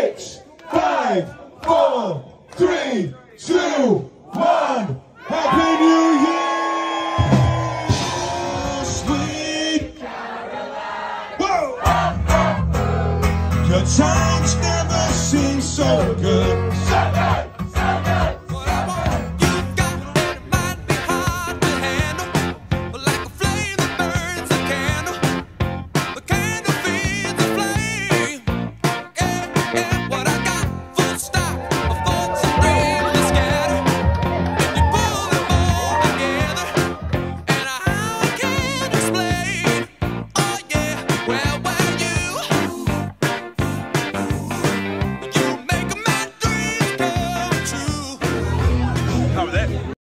6, 5, 4, 3, 2, 1. Happy New Year, sweet Caroline. Whoa! Your times never seem so good.